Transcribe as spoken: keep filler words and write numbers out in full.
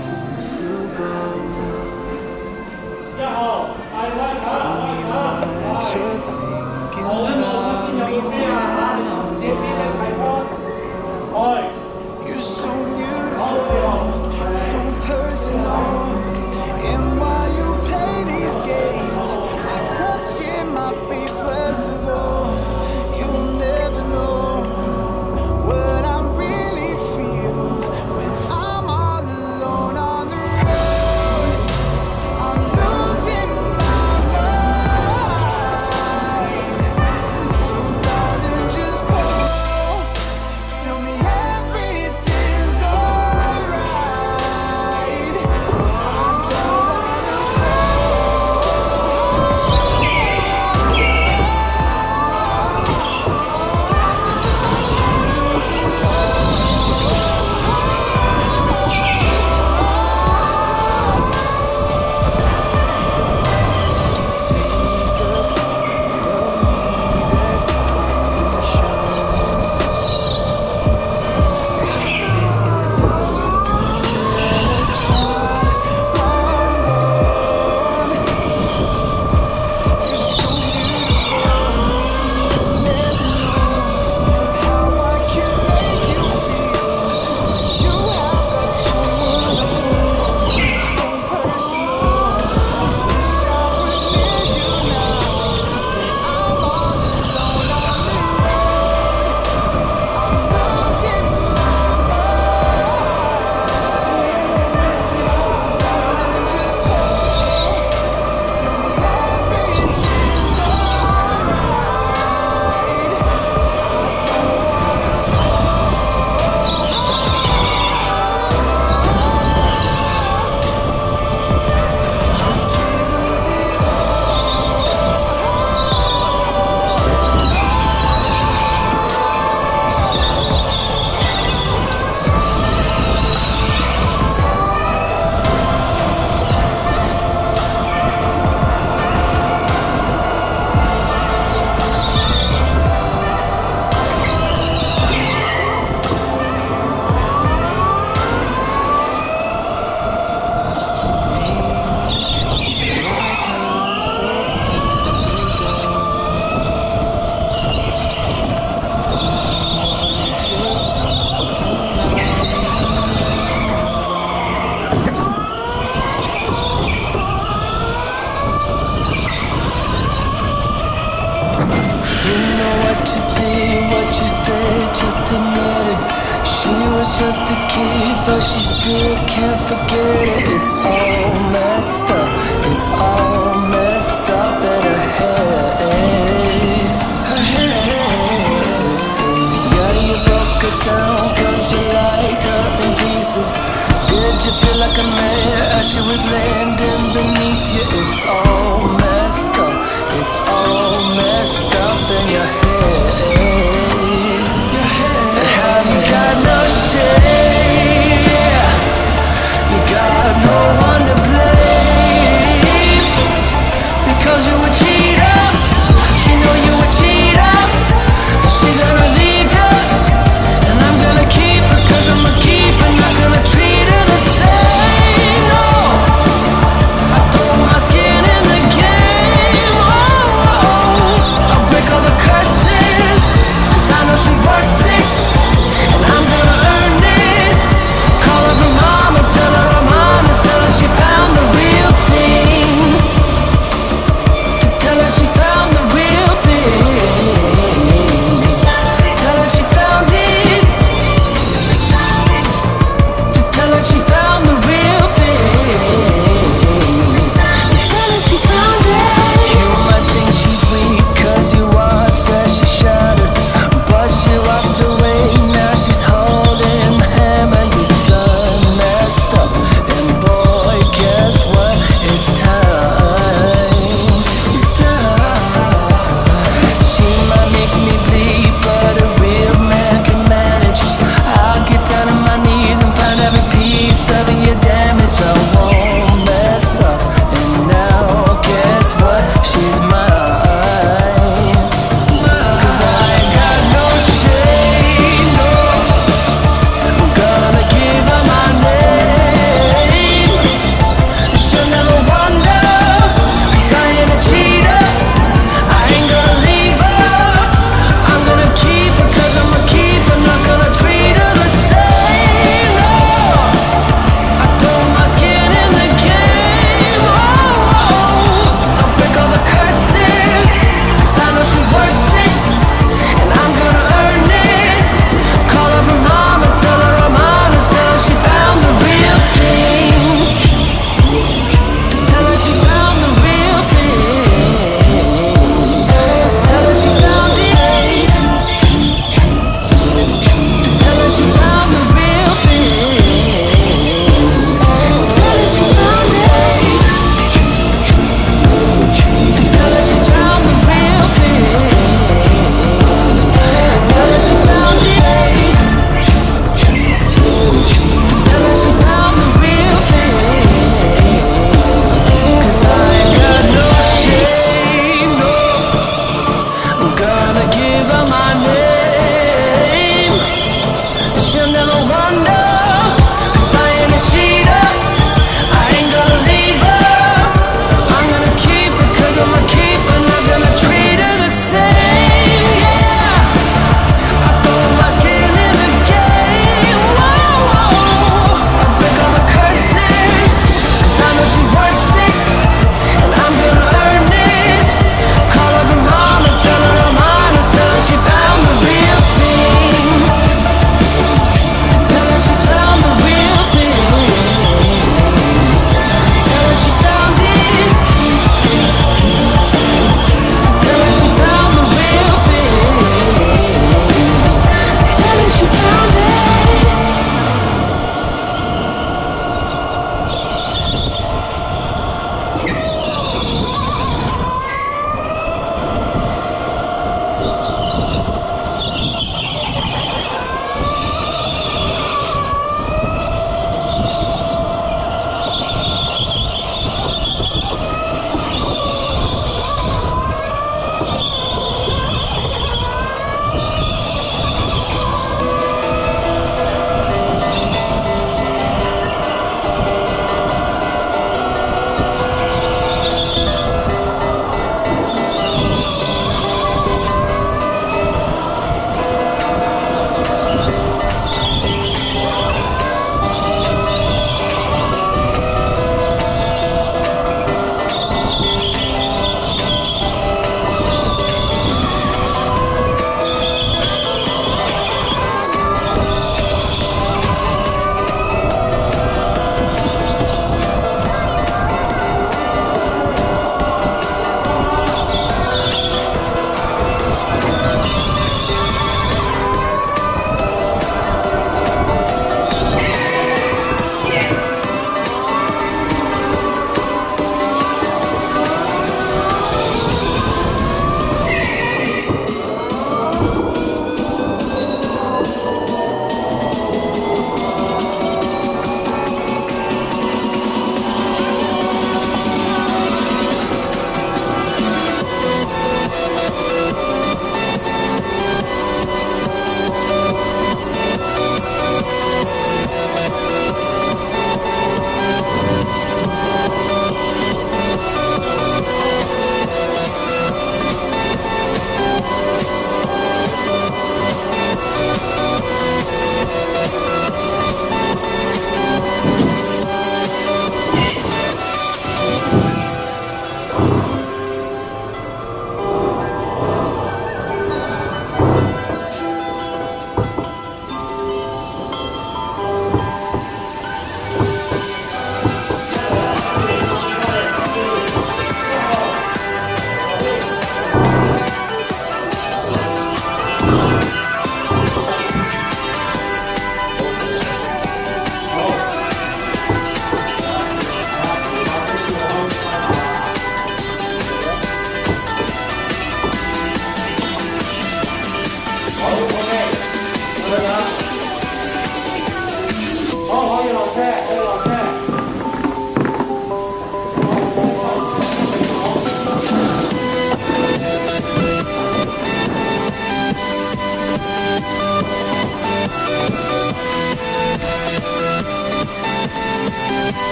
supposed to go? Tell me what you're thinking about me when I'm gone. You're so beautiful, so personal, and while you play these games, I question my faith first of all. You'll never know what I really feel when I'm all alone on the road. I'm losing my mind, so darling, just call. Tell me everything's alright. I don't wanna just admit it. She was just a kid, but she still can't forget it. It's all messed up, it's all messed up in her head. Her head. Yeah, you broke her down cause you liked her in pieces. Did you feel like a man as she was landing beneath you? It's all messed up, it's all messed up in your head. You got no shame, you got no one to blame, because you a cheater, she know you a cheater, and she gonna leave you, and I'm gonna keep her, cause I'm a keeper, not gonna treat her the same, no, I throw my skin in the game, oh, oh. I'll break all the curses, cause I know she worth it. And I'm gonna earn it. Call her her mama, tell her I'm honest, tell her she found the real thing. Tell her she found the real thing. Tell her she found it. Tell her she found the real thing. Tell her she found it. You might think she's weak cause you watched as she shattered, but she walked away. She's holding the hammer, you done messed up. And boy, guess what? It's time. It's time. She might make me bleed, but a real man can manage. I'll get down on my knees and find every piece of your damage. I